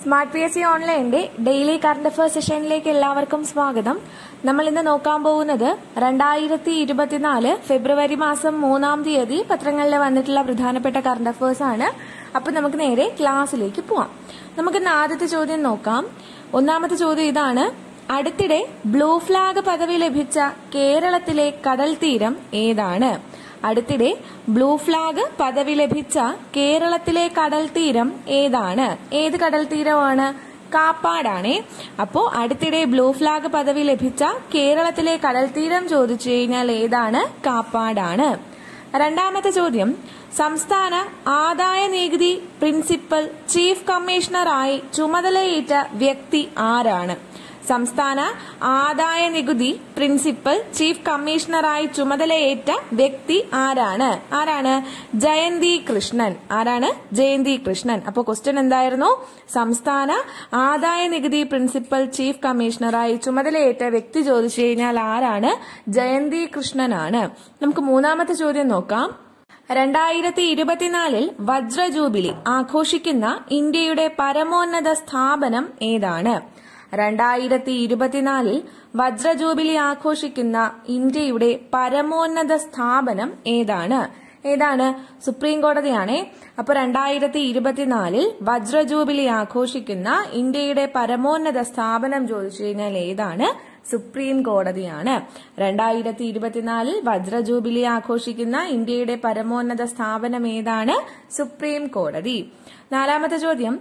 Smart P S C ഓൺലൈനിന്റെ daily current affairs സെഷനിലേക്ക് എല്ലാവർക്കും സ്വാഗതം. നമ്മൾ ഇന്ന് നോക്കാൻ പോകുന്നത് 2024 ഫെബ്രുവരി മാസം 3-ാം തീയതി പത്രങ്ങളിൽ വന്നിട്ടുള്ള പ്രധാനപ്പെട്ട കറണ്ട് അഫയേഴ്സ് ആണ്. അപ്പൊ നമുക്ക് നേരെ ക്ലാസ്സിലേക്ക് പോവാം. നമുക്കിന്ന് ആദ്യത്തെ ചോദ്യം നോക്കാം. ഒന്നാമത്തെ ചോദ്യം ഇതാണ്: അടുത്തിടെ ബ്ലൂ ഫ്ലാഗ് പദവി ലഭിച്ച കേരളത്തിലെ കടൽ തീരം ഏതാണ്? അടുത്തിടെ ബ്ലൂ ഫ്ലാഗ് പദവി ലഭിച്ച കേരളത്തിലെ കടൽ തീരം ഏതാണ്? ഏത് കടൽ തീരമാണ്? കാപ്പാടാണേ. അപ്പോ അടുത്തിടെ ബ്ലൂ ഫ്ലാഗ് പദവി ലഭിച്ച കേരളത്തിലെ കടൽ തീരം ചോദിച്ചു കഴിഞ്ഞാൽ ഏതാണ്? കാപ്പാടാണ്. രണ്ടാമത്തെ ചോദ്യം: സംസ്ഥാന ആദായ നികുതി പ്രിൻസിപ്പൽ ചീഫ് കമ്മീഷണറായി ചുമതലയേറ്റ വ്യക്തി ആരാണ്? സംസ്ഥാന ആദായ നികുതി പ്രിൻസിപ്പൽ ചീഫ് കമ്മീഷണറായി ചുമതലയേറ്റ വ്യക്തി ആരാണ്? ജയന്തി കൃഷ്ണൻ. ആരാണ്? ജയന്തി കൃഷ്ണൻ. അപ്പൊ ക്വസ്റ്റ്യൻ എന്തായിരുന്നു? സംസ്ഥാന ആദായ നികുതി പ്രിൻസിപ്പൽ ചീഫ് കമ്മീഷണറായി ചുമതലയേറ്റ വ്യക്തി ചോദിച്ചു കഴിഞ്ഞാൽ ആരാണ്? ജയന്തി കൃഷ്ണനാണ്. നമുക്ക് മൂന്നാമത്തെ ചോദ്യം നോക്കാം. 2024 വജ്ര ജൂബിലി ആഘോഷിക്കുന്ന ഇന്ത്യയുടെ പരമോന്നത സ്ഥാപനം ഏതാണ്? 2024 വജ്ര ജൂബിലി ആഘോഷിക്കുന്ന ഇന്ത്യയുടെ പരമോന്നത സ്ഥാപനം ഏതാണ്? സുപ്രീം കോടതിയാണേ. അപ്പൊ 2024 വജ്ര ജൂബിലി ആഘോഷിക്കുന്ന ഇന്ത്യയുടെ പരമോന്നത സ്ഥാപനം ചോദിച്ചു കഴിഞ്ഞാൽ ഏതാണ്? സുപ്രീം കോടതിയാണ്. 2024 വജ്ര ജൂബിലി ആഘോഷിക്കുന്ന ഇന്ത്യയുടെ പരമോന്നത സ്ഥാപനം ഏതാണ്? സുപ്രീം കോടതി. നാലാമത്തെ ചോദ്യം: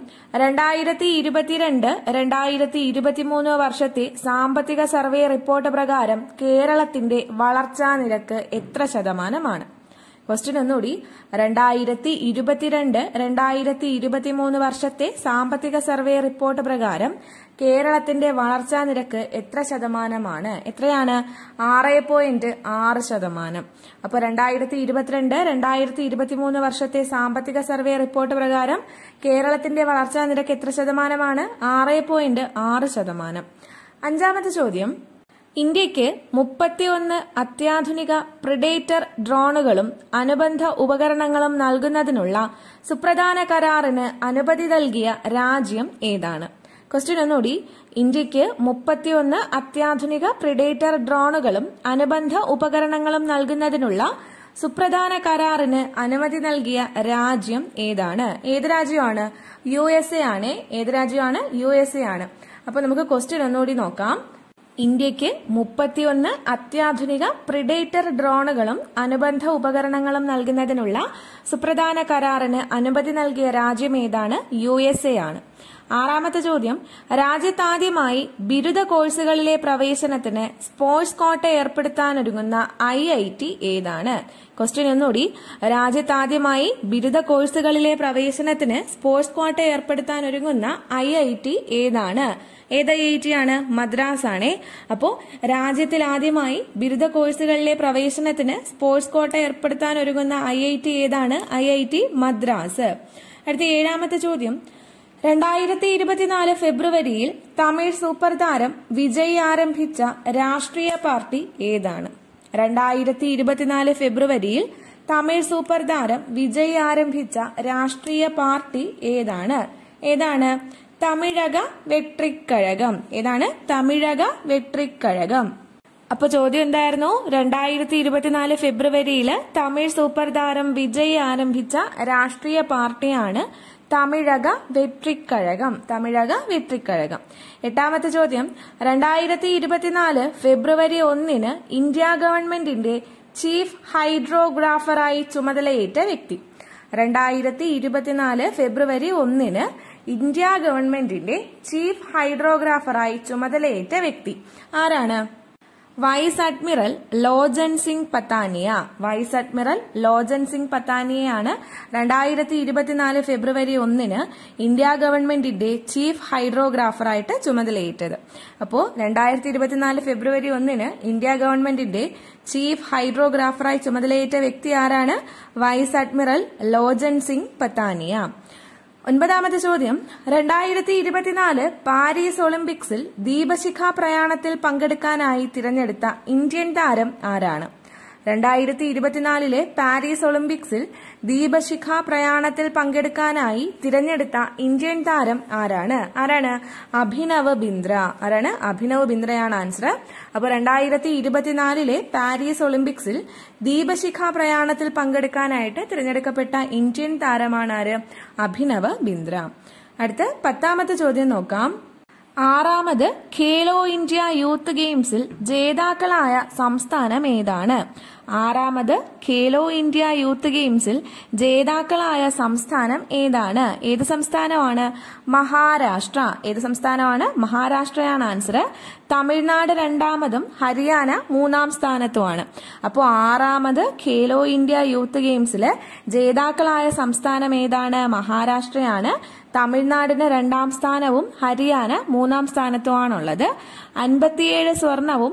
2022-2023 വർഷത്തെ സാമ്പത്തിക സർവേ റിപ്പോർട്ട് പ്രകാരം കേരളത്തിന്റെ വളർച്ചാ നിരക്ക് എത്ര ശതമാനമാണ്? ക്വസ്റ്റ്യൻ ഒന്നുകൂടി. 2022-2023 വർഷത്തെ സാമ്പത്തിക സർവേ റിപ്പോർട്ട് പ്രകാരം കേരളത്തിന്റെ വളർച്ചാ നിരക്ക് എത്ര ശതമാനമാണ്? എത്രയാണ്? 6.6%. അപ്പൊ 2022-2023 വർഷത്തെ സാമ്പത്തിക സർവേ റിപ്പോർട്ട് പ്രകാരം കേരളത്തിന്റെ വളർച്ചാ നിരക്ക് എത്ര ശതമാനമാണ്? 6.6%. അഞ്ചാമത്തെ ചോദ്യം: ഇന്ത്യക്ക് 31 അത്യാധുനിക പ്രിഡേറ്റർ ഡ്രോണുകളും അനുബന്ധ ഉപകരണങ്ങളും നൽകുന്നതിനുള്ള സുപ്രധാന കരാറിന് അനുമതി നൽകിയ രാജ്യം ഏതാണ്? ക്വസ്റ്റ്യൻ ഒന്നുകൂടി. ഇന്ത്യക്ക് 31 അത്യാധുനിക പ്രിഡേറ്റർ ഡ്രോണുകളും അനുബന്ധ ഉപകരണങ്ങളും നൽകുന്നതിനുള്ള സുപ്രധാന കരാറിന് അനുമതി നൽകിയ രാജ്യം ഏതാണ്? ഏത് രാജ്യമാണ്? USA ആണ്. ഏത് രാജ്യമാണ്? USA ആണ്. അപ്പൊ നമുക്ക് ക്വസ്റ്റ്യൻ ഒന്നുകൂടി നോക്കാം. ഇന്ത്യക്ക് 31 അത്യാധുനിക പ്രിഡേറ്റർ ഡ്രോണുകളും അനുബന്ധ ഉപകരണങ്ങളും നൽകുന്നതിനുള്ള സുപ്രധാന കരാറിന് അനുമതി നൽകിയ രാജ്യം ഏതാണ്? USA ആണ്. ആറാമത്തെ ചോദ്യം: രാജ്യത്താദ്യമായി ബിരുദ കോഴ്സുകളിലെ പ്രവേശനത്തിന് സ്പോർട്സ് കോട്ട ഏർപ്പെടുത്താനൊരുങ്ങുന്ന IIT ഏതാണ്? ക്വസ്റ്റ്യൻ ഒന്നുകൂടി. രാജ്യത്താദ്യമായി ബിരുദ കോഴ്സുകളിലെ പ്രവേശനത്തിന് സ്പോർട്സ് കോട്ട ഏർപ്പെടുത്താനൊരുങ്ങുന്ന IIT ഏതാണ്? ഏത് IIT ആണ്? മദ്രാസ് ആണേ. അപ്പോ രാജ്യത്തിൽ ആദ്യമായി ബിരുദ കോഴ്സുകളിലെ പ്രവേശനത്തിന് സ്പോർട്സ് കോട്ട ഏർപ്പെടുത്താൻ ഒരുങ്ങുന്ന IIT ഏതാണ്? IIT മദ്രാസ്. അടുത്ത ഏഴാമത്തെ ചോദ്യം: 2024 ഫെബ്രുവരിയിൽ തമിഴ് സൂപ്പർ താരം വിജയ് ആരംഭിച്ച രാഷ്ട്രീയ പാർട്ടി ഏതാണ്? 2024 ഫെബ്രുവരിയിൽ തമിഴ് സൂപ്പർ താരം വിജയ് ആരംഭിച്ച രാഷ്ട്രീയ പാർട്ടി ഏതാണ്? തമിഴക വെട്രിക്കഴകം. ഏതാണ്? തമിഴക വെട്രിക്കഴകം. അപ്പൊ ചോദ്യം എന്തായിരുന്നു? 2024 ഫെബ്രുവരിയിൽ തമിഴ് സൂപ്പർ താരം വിജയ് ആരംഭിച്ച രാഷ്ട്രീയ പാർട്ടിയാണ് തമിഴക വെട്രിക്കഴകം. തമിഴക വെട്രിക്കഴകം. എട്ടാമത്തെ ചോദ്യം: 2024 ഫെബ്രുവരി 1 ഇന്ത്യ ഗവൺമെന്റിന്റെ ചീഫ് ഹൈഡ്രോഗ്രാഫറായി ചുമതലയേറ്റ വ്യക്തി. 2024 ഫെബ്രുവരി 1 ഇന്ത്യ ഗവൺമെന്റിന്റെ ചീഫ് ഹൈഡ്രോഗ്രാഫറായി ചുമതലയേറ്റ വ്യക്തി ആരാണ്? Vice admiral Lochan Singh Pathania. Vice admiral Lochan Singh പത്താനിയയാണ് 2024 ഫെബ്രുവരി 1 ഇന്ത്യ ഗവൺമെന്റിന്റെ ചീഫ് ഹൈഡ്രോഗ്രാഫറായിട്ട് ചുമതലയേറ്റത്. അപ്പോ 2024 ഫെബ്രുവരി 1 ഇന്ത്യ ഗവൺമെന്റിന്റെ ചീഫ് ഹൈഡ്രോഗ്രാഫറായി ചുമതലയേറ്റ വ്യക്തി ആരാണ്? Vice admiral Lochan Singh Pathania. ഒൻപതാമത്തെ ചോദ്യം: 2024 പാരീസ് ഒളിമ്പിക്സിൽ ദീപശിഖ പ്രയാണത്തിൽ പങ്കെടുക്കാനായി തിരഞ്ഞെടുത്ത ഇന്ത്യൻ താരം ആരാണ്? 2024 പാരീസ് ഒളിമ്പിക്സിൽ ദീപശിഖ പ്രയാണത്തിൽ പങ്കെടുക്കാനായി തിരഞ്ഞെടുത്ത ഇന്ത്യൻ താരം ആരാണ്? അഭിനവ് ബിന്ദ്ര. അഭിനവ് ബിന്ദ്രയാണ് ആൻസർ. അപ്പോൾ 2024 പാരീസ് ഒളിമ്പിക്സിൽ ദീപശിഖ പ്രയാണത്തിൽ പങ്കെടുക്കാനായിട്ട് തിരഞ്ഞെടുക്കപ്പെട്ട ഇന്ത്യൻ താരമാണ് ആര്? അഭിനവ് ബിന്ദ്ര. അടുത്ത 10ാമത്തെ ചോദ്യം നോക്കാം. 6ാമത് ഖേലോ ഇന്ത്യ യൂത്ത് ഗെയിംസിൽ ജേതാക്കളായ സംസ്ഥാനം ഏതാണ്? 6ാമത് ഖേലോ ഇന്ത്യ യൂത്ത് ഗെയിംസിൽ ജേതാക്കളായ സംസ്ഥാനം ഏതാണ്? ഏത് സംസ്ഥാനമാണ്? മഹാരാഷ്ട്ര. ഏത് സംസ്ഥാനമാണ്? മഹാരാഷ്ട്രയാണ് ആൻസർ. തമിഴ്നാട് 2ാമതും ഹരിയാന 3ാം സ്ഥാനത്തുമാണ്. അപ്പോൾ 6ാമത് ഖേലോ ഇന്ത്യ യൂത്ത് ഗെയിംസിൽ ജേതാക്കളായ സംസ്ഥാനം ഏതാണ്? മഹാരാഷ്ട്രയാണ്. തമിഴ്നാടിന് 2ാം സ്ഥാനവും ഹരിയാന 3ാം സ്ഥാനത്തുമാണുള്ളത്. 57 സ്വർണവും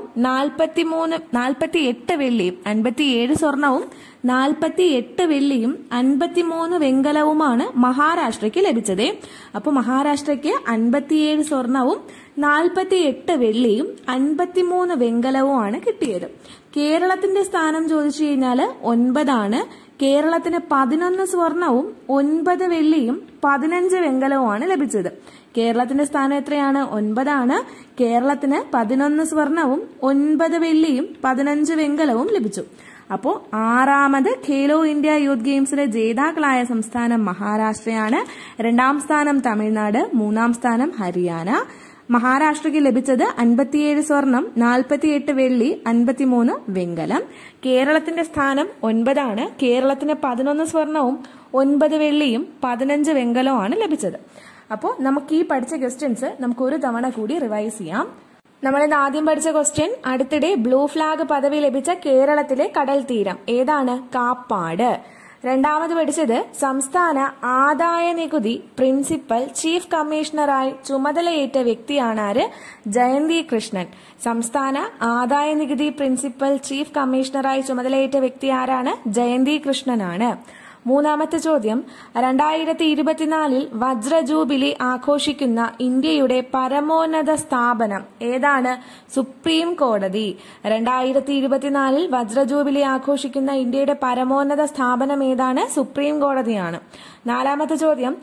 48 വെള്ളിയും 57 സ്വർണവും 48 വെള്ളിയും 53 വെങ്കലവുമാണ് മഹാരാഷ്ട്രയ്ക്ക് ലഭിച്ചത്. അപ്പൊ മഹാരാഷ്ട്രയ്ക്ക് 57 സ്വർണവും 48 വെള്ളിയും 53 വെങ്കലവുമാണ് കിട്ടിയത്. കേരളത്തിന്റെ സ്ഥാനം ചോദിച്ചു കഴിഞ്ഞാൽ 9 കേരളത്തിന് 11 സ്വർണവും 9 വെള്ളിയും 15 വെങ്കലവുമാണ് ലഭിച്ചത്. കേരളത്തിന്റെ സ്ഥാനം എത്രയാണ്? 9. കേരളത്തിന് 11 സ്വർണവും 9 വെള്ളിയും 15 വെങ്കലവും ലഭിച്ചു. അപ്പോൾ 6ാമത് ഖേലോ ഇന്ത്യ യൂത്ത് ഗെയിംസിലെ ജേതാക്കളായ സംസ്ഥാനം മഹാരാഷ്ട്രയാണ്. 2ാം സ്ഥാനം തമിഴ്നാട്, 3ാം സ്ഥാനം ഹരിയാന. മഹാരാഷ്ട്രയ്ക്ക് ലഭിച്ചത് 57 സ്വർണം, 48 വെള്ളി, 53 വെങ്കലം. കേരളത്തിന്റെ സ്ഥാനം 9. കേരളത്തിന് 11 സ്വർണവും 9 വെള്ളിയും 15 വെങ്കലവുമാണ് ലഭിച്ചത്. അപ്പോൾ നമുക്ക് ഈ പഠിച്ച ക്വസ്റ്റ്യൻസ് നമുക്ക് ഒരു തവണ കൂടി റിവൈസ് ചെയ്യാം. നമ്മളിന്ന് ആദ്യം പഠിച്ച ക്വസ്റ്റ്യൻ, അടുത്തിടെ ബ്ലൂ ഫ്ലാഗ് പദവി ലഭിച്ച കേരളത്തിലെ കടൽ തീരം ഏതാണ്? കാപ്പാട്. 2ാമത് പഠിച്ചത് സംസ്ഥാന ആദായ നികുതി പ്രിൻസിപ്പൽ ചീഫ് കമ്മീഷണറായി ചുമതലയേറ്റ വ്യക്തിയാണ് ആര്? ജയന്തി കൃഷ്ണൻ. സംസ്ഥാന ആദായ നികുതി പ്രിൻസിപ്പൽ ചീഫ് കമ്മീഷണറായി ചുമതലയേറ്റ വ്യക്തി ആരാണ്? ജയന്തി കൃഷ്ണനാണ്. 3ാമത്തെ ചോദ്യം, 2024 വജ്ര ജൂബിലി ആഘോഷിക്കുന്ന ഇന്ത്യയുടെ പരമോന്നത സ്ഥാപനം ഏതാണ്? സുപ്രീം കോടതി. 2024 വജ്ര ജൂബിലി ആഘോഷിക്കുന്ന ഇന്ത്യയുടെ പരമോന്നത സ്ഥാപനം ഏതാണ്? സുപ്രീം കോടതിയാണ്. 4ാമത്തെ ചോദ്യം,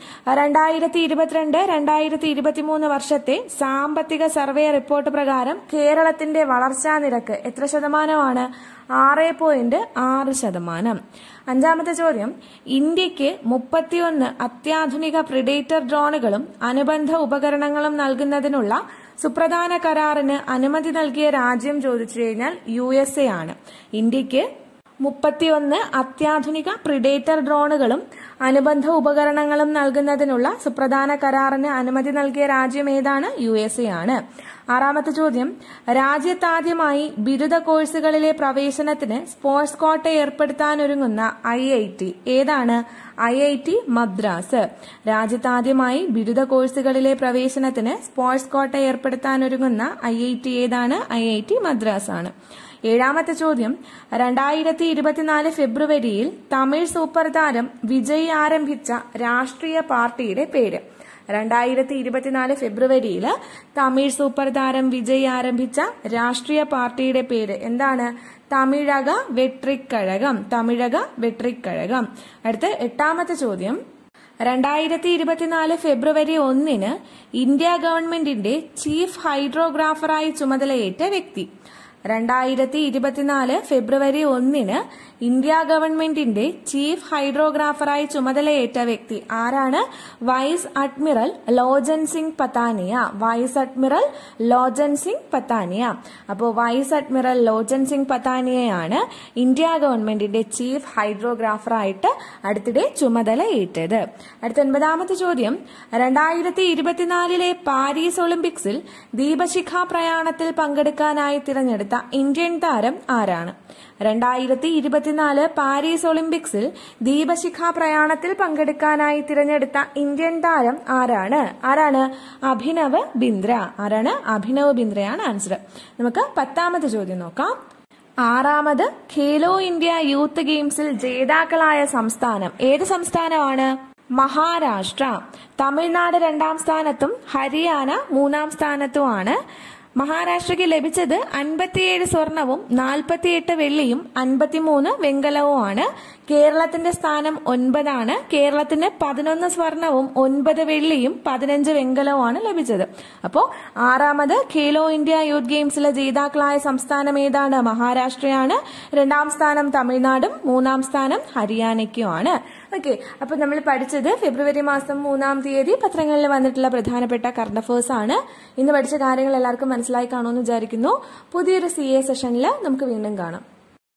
2022-2023 വർഷത്തെ സാമ്പത്തിക സർവേ റിപ്പോർട്ട് പ്രകാരം കേരളത്തിന്റെ വളർച്ചാ നിരക്ക് എത്ര ശതമാനമാണ്? 6.6%. 5ാമത്തെ ചോദ്യം, ഇന്ത്യക്ക് 31 അത്യാധുനിക പ്രിഡേറ്റർ ഡ്രോണുകളും അനുബന്ധ ഉപകരണങ്ങളും നൽകുന്നതിനുള്ള സുപ്രധാന കരാറിന് അനുമതി നൽകിയ രാജ്യം ചോദിച്ചു കഴിഞ്ഞാൽ USA ആണ്. ഇന്ത്യക്ക് 31 അത്യാധുനിക പ്രിഡേറ്റർ ഡ്രോണുകളും അനുബന്ധ ഉപകരണങ്ങളും നൽകുന്നതിനുള്ള സുപ്രധാന കരാറിന് അനുമതി നൽകിയ രാജ്യം ഏതാണ്? USA ആണ്. 6ാമത്തെ ചോദ്യം, രാജ്യത്താദ്യമായി ബിരുദ കോഴ്സുകളിലെ പ്രവേശനത്തിന് സ്പോർട്സ് ക്വാട്ട ഏർപ്പെടുത്താനൊരുങ്ങുന്ന IIT ഏതാണ്? IIT മദ്രാസ്. രാജ്യത്താദ്യമായി ബിരുദ കോഴ്സുകളിലെ പ്രവേശനത്തിന് സ്പോർട്സ് ക്വാട്ട ഏർപ്പെടുത്താനൊരുങ്ങുന്ന IIT ഏതാണ്? IIT മദ്രാസ് ആണ്. 7ാമത്തെ ചോദ്യം, 2024 ഫെബ്രുവരിയിൽ തമിഴ് സൂപ്പർ താരം വിജയ് ആരംഭിച്ച രാഷ്ട്രീയ പാർട്ടിയുടെ പേര്? 2024 ഫെബ്രുവരിയിൽ തമിഴ് സൂപ്പർ താരം വിജയ് ആരംഭിച്ച രാഷ്ട്രീയ പാർട്ടിയുടെ പേര് എന്താണ്? തമിഴക വെട്രിക്കഴകം. തമിഴക വെട്രിക്കഴകം. അടുത്ത 8ാമത്തെ ചോദ്യം, 2024 ഫെബ്രുവരി 1 ഇന്ത്യ ഗവൺമെന്റിന്റെ ചീഫ് ഹൈഡ്രോഗ്രാഫറായി ചുമതലയേറ്റ വ്യക്തി? 2024 ഫെബ്രുവരി 1 ഇന്ത്യ ഗവൺമെന്റിന്റെ ചീഫ് ഹൈഡ്രോഗ്രാഫറായി ചുമതലയേറ്റ വ്യക്തി ആരാണ്? Vice admiral Lochan Singh Pathania. Vice admiral Lochan Singh Pathania. അപ്പോൾ വൈസ് അഡ്മിറൽ ലോജൻ സിംഗ് പത്താനിയയാണ് ഇന്ത്യ ഗവൺമെന്റിന്റെ ചീഫ് ഹൈഡ്രോഗ്രാഫറായിട്ട് അടുത്തിടെ ചുമതലയേറ്റത്. അടുത്ത 9ാമത്തെ ചോദ്യം, 2024 പാരീസ് ഒളിമ്പിക്സിൽ ദീപശിഖ പ്രയാണത്തിൽ പങ്കെടുക്കാനായി തിരഞ്ഞെടുത്ത ഇന്ത്യൻ താരം ആരാണ്? 2024 പാരീസ് ഒളിമ്പിക്സിൽ ദീപശിഖ പ്രയാണത്തിൽ പങ്കെടുക്കാനായി തിരഞ്ഞെടുത്ത ഇന്ത്യൻ താരം ആരാണ്? അഭിനവ് ബിന്ദ്ര. അഭിനവ് ബിന്ദ്രയാണ് ആൻസർ. നമുക്ക് 10ാമത്തെ ചോദ്യം നോക്കാം. 6ാമത് ഖേലോ ഇന്ത്യ യൂത്ത് ഗെയിംസിൽ ജേതാക്കളായ സംസ്ഥാനം ഏത് സംസ്ഥാനമാണ്? മഹാരാഷ്ട്ര. തമിഴ്നാട് 2ാം സ്ഥാനത്തും ഹരിയാന 3ാം സ്ഥാനത്തുമാണ്. മഹാരാഷ്ട്രയ്ക്ക് ലഭിച്ചത് 57 സ്വർണവും 48 വെള്ളിയും 53 വെങ്കലവുമാണ്. കേരളത്തിന്റെ സ്ഥാനം 9 കേരളത്തിന് 11 സ്വർണവും 9 വെള്ളിയും 15 വെങ്കലവുമാണ് ലഭിച്ചത്. അപ്പോ 6ാമത് ഖേലോ ഇന്ത്യ യൂത്ത് ഗെയിംസിലെ ജേതാക്കളായ സംസ്ഥാനം ഏതാണ്? മഹാരാഷ്ട്രയാണ്. 2ാം സ്ഥാനം തമിഴ്നാടും 3ാം സ്ഥാനം ഹരിയാനയ്ക്കുമാണ്. ഓക്കെ, അപ്പൊ നമ്മൾ പഠിച്ചത് ഫെബ്രുവരി മാസം 3-ാം തീയതി പത്രങ്ങളിൽ വന്നിട്ടുള്ള പ്രധാനപ്പെട്ട കറണ്ട് അഫയേഴ്സ് ആണ്. ഇന്ന് പഠിച്ച കാര്യങ്ങൾ എല്ലാവർക്കും മനസ്സിലായി കാണുമെന്ന് വിചാരിക്കുന്നു. പുതിയൊരു CA സെഷനിൽ നമുക്ക് വീണ്ടും കാണാം.